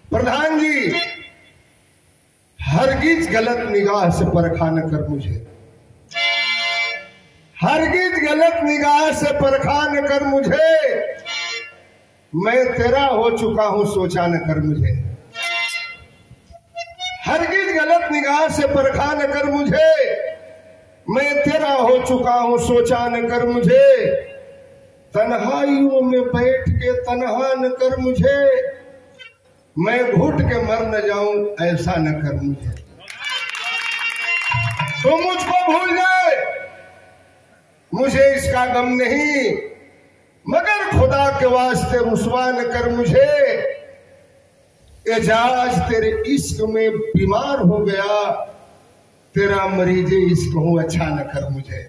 प्रधान जी, हरगिज गलत निगाह से परखा न कर मुझे, हरगिज गलत निगाह से परखा न कर मुझे, मैं तेरा हो चुका हूं सोचा न कर मुझे। हरगिज गलत निगाह से परखा न कर मुझे, मैं तेरा हो चुका हूं सोचा न कर मुझे। तन्हाइयों में बैठ के तन्हा न कर मुझे, मैं घुट के मर न जाऊं ऐसा न कर मुझे। तो मुझको भूल जाए मुझे इसका गम नहीं, मगर खुदा के वास्ते रुसवा न कर मुझे। एजाज तेरे इश्क में बीमार हो गया, तेरा मरीज इश्क हूं अच्छा न कर मुझे।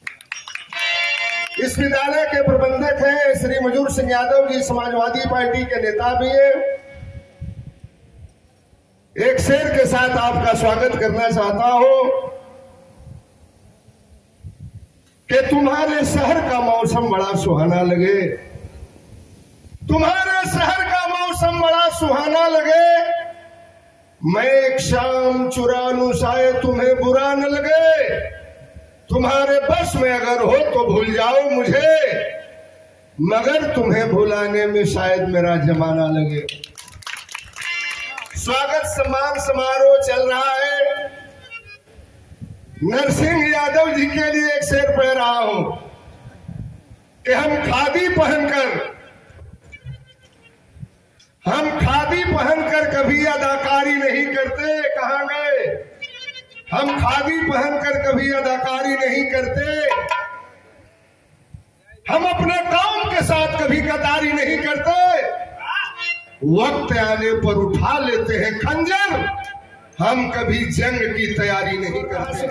इस विद्यालय के प्रबंधक हैं श्री मजूर सिंह यादव जी, समाजवादी पार्टी के नेता भी हैं। एक शेर के साथ आपका स्वागत करना चाहता हूं कि तुम्हारे शहर का मौसम बड़ा सुहाना लगे, तुम्हारे शहर का मौसम बड़ा सुहाना लगे, मैं एक शाम चुरा लूं शायद तुम्हें बुरा न लगे। तुम्हारे बस में अगर हो तो भूल जाओ मुझे, मगर तुम्हें भुलाने में शायद मेरा जमाना लगे। स्वागत सम्मान समारोह चल रहा है। नरसिंह यादव जी के लिए एक शेर पढ़ रहा हूं कि हम खादी पहनकर कभी अदाकारी नहीं करते। कहां गए? हम खादी पहनकर कभी अदाकारी नहीं करते, हम अपने काम के साथ कभी गद्दारी नहीं करते। वक्त आने पर उठा लेते हैं खंजर, हम कभी जंग की तैयारी नहीं करते।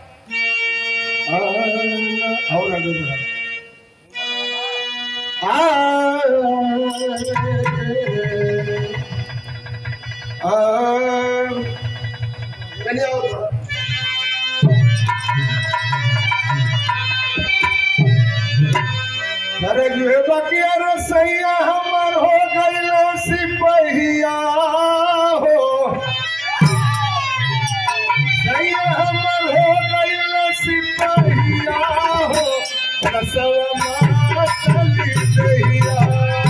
अरे जो बकिया रसैया हमर हो गई सिपहिया हो, सैया हमर हो गई सिपहिया हो, रसवा चली दहिया।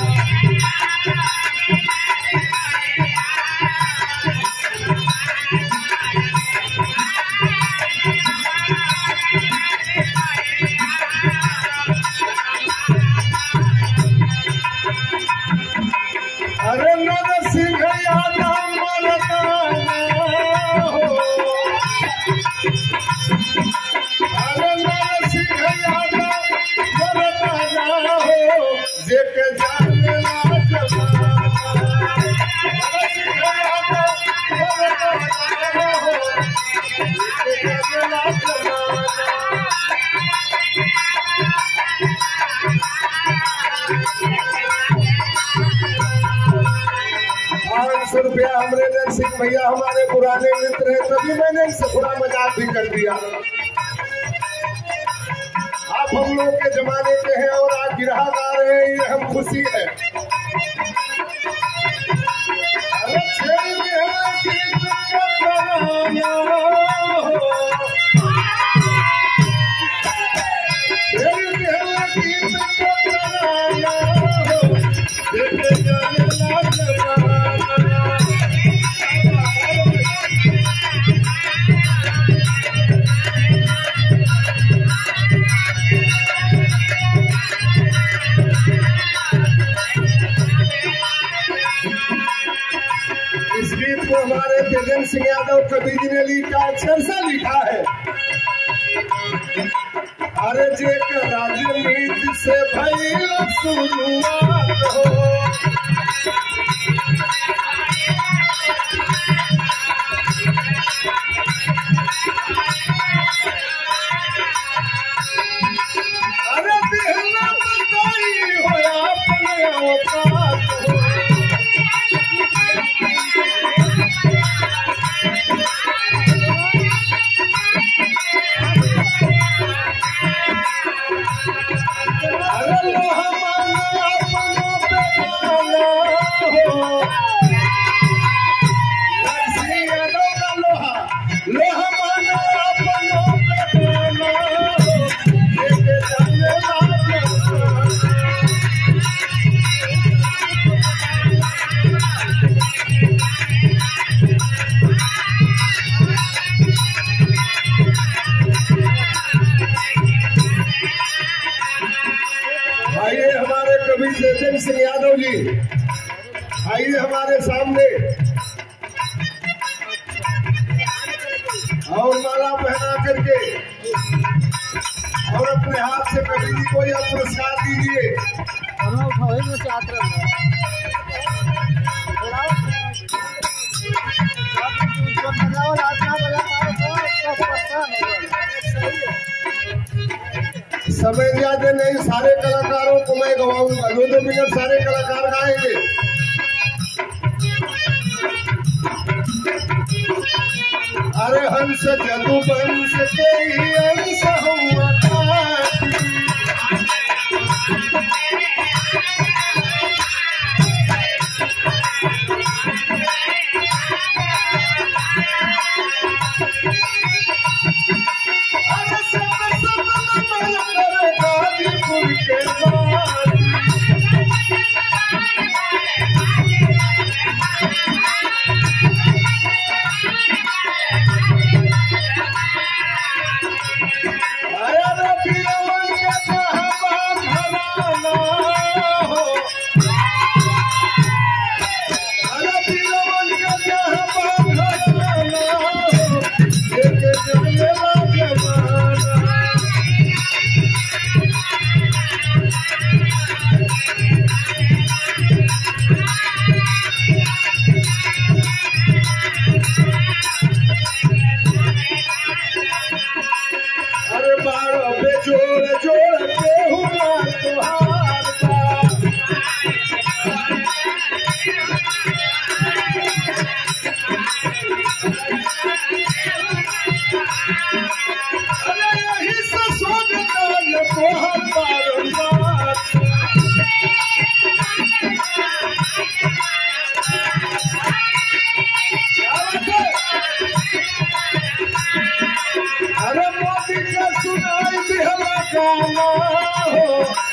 अरे नरसिंह यादव मरदाना हो, अरे नरसिंह यादव मरदाना हो, जेके जानेला जमाना। नरसिंह यादव मरदाना हो, जेके जानेला जमाना। 500 रुपया हमरे नरसिंह भैया हमारे पुराने मित्र हैं, तभी मैंने इनसे थोड़ा मजाक भी कर दिया। आप हम लोग के जमाने के हैं और आज गिरहा गा रहे हैं, ये हम खुशी है। अरे इस गीत को हमारे तेजन सिंह यादव कवि जी ने लिखा, अक्षर से लिखा है। अरे जे राजनीति से भइल शुरुआत हो, अरे दिहला बताई हो अपने औकात हो। आइए हमारे सामने और माला पहना करके और अपने हाथ से कवि जी को यह पुरस्कार दीजिए। समय ज्यादा नहीं, सारे कलाकारों को मैं गवाऊंगा, 2-2 मिनट सारे कलाकार गाएंगे। अरे हंस जदू बंस के ही अंश हुआ गाजीपुर के अरे मोदी का सुनाई दिहला गाना हो।